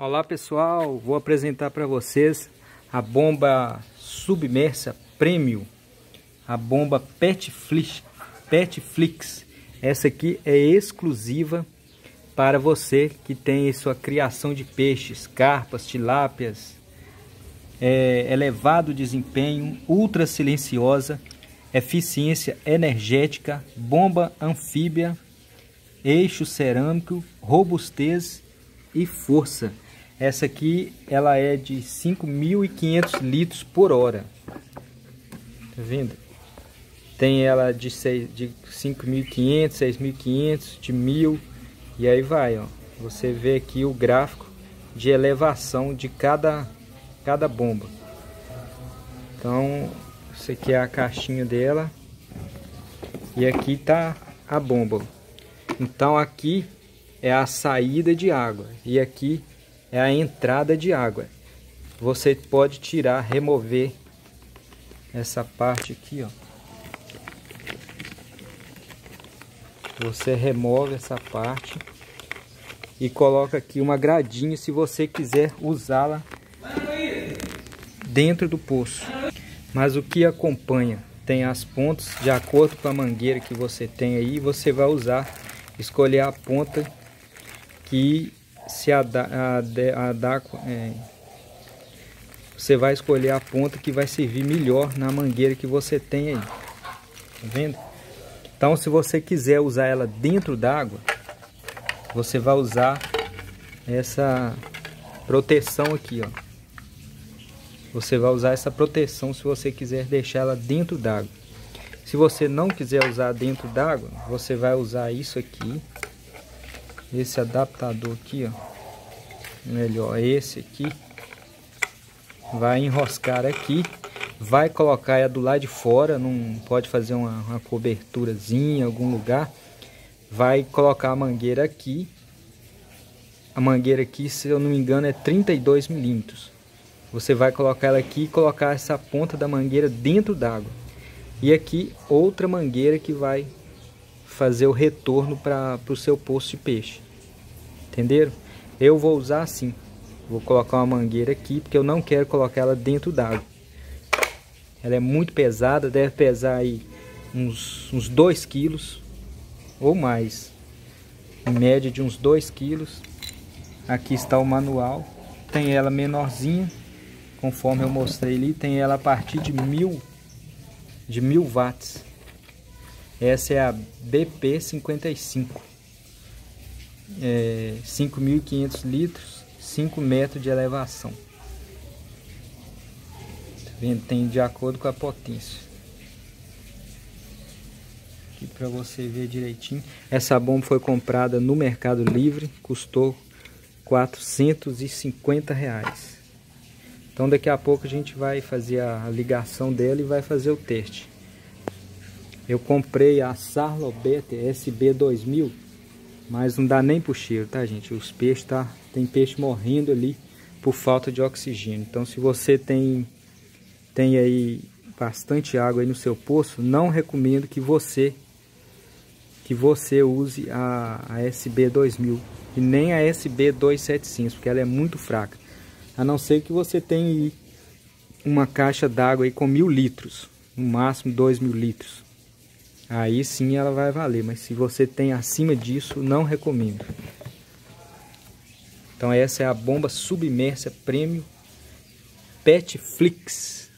Olá pessoal, vou apresentar para vocês a bomba submersa Premium, a bomba Petflix. Essa aqui é exclusiva para você que tem sua criação de peixes, carpas, tilápias, elevado desempenho, ultra silenciosa, eficiência energética, bomba anfíbia, eixo cerâmico, robustez e força. Essa aqui ela é de 5.500 litros por hora. Tá vendo? Tem ela de 5.500, 6.500, de 1.000 e aí vai, ó. Você vê aqui o gráfico de elevação de cada bomba. Então, isso aqui é a caixinha dela e aqui tá a bomba. Então aqui é a saída de água e aqui é a entrada de água. Você pode tirar, remover essa parte aqui, ó. Você remove essa parte e coloca aqui uma gradinha se você quiser usá-la dentro do poço. Mas o que acompanha tem as pontas de acordo com a mangueira que você tem aí. Você vai usar, escolher a ponta que você vai escolher a ponta que vai servir melhor na mangueira que você tem aí, tá vendo? Então, se você quiser usar ela dentro d'água, você vai usar essa proteção aqui, ó. Você vai usar essa proteção se você quiser deixar ela dentro d'água. Se você não quiser usar dentro d'água, você vai usar isso aqui. Esse adaptador aqui, ó, melhor, esse aqui, vai enroscar aqui, vai colocar ela do lado de fora, não pode fazer uma coberturazinha em algum lugar, vai colocar a mangueira aqui, se eu não me engano é 32 milímetros, você vai colocar ela aqui e colocar essa ponta da mangueira dentro d'água, e aqui outra mangueira que vai fazer o retorno para o seu poço de peixe. Entenderam? Eu vou usar assim. Vou colocar uma mangueira aqui, porque eu não quero colocar ela dentro d'água. Ela é muito pesada, deve pesar aí uns 2 quilos ou mais. Em média de uns 2 quilos. Aqui está o manual. Tem ela menorzinha, conforme eu mostrei ali. Tem ela a partir de 1000 watts. Essa é a BP55, 5.500 litros, 5 metros de elevação. Tá vendo? Tem de acordo com a potência. Aqui para você ver direitinho. Essa bomba foi comprada no Mercado Livre, custou R$450. Então daqui a pouco a gente vai fazer a ligação dela e vai fazer o teste. Eu comprei a Sarlobet SB2000, mas não dá nem pro cheiro, tá, gente? Os peixes, tem peixe morrendo ali por falta de oxigênio. Então, se você tem aí bastante água aí no seu poço, não recomendo que você use a SB2000 e nem a SB275, porque ela é muito fraca. A não ser que você tenha aí uma caixa d'água aí com 1.000 litros, no máximo 2.000 litros. Aí sim ela vai valer, mas se você tem acima disso, não recomendo. Então essa é a bomba submersa Premium Petflix.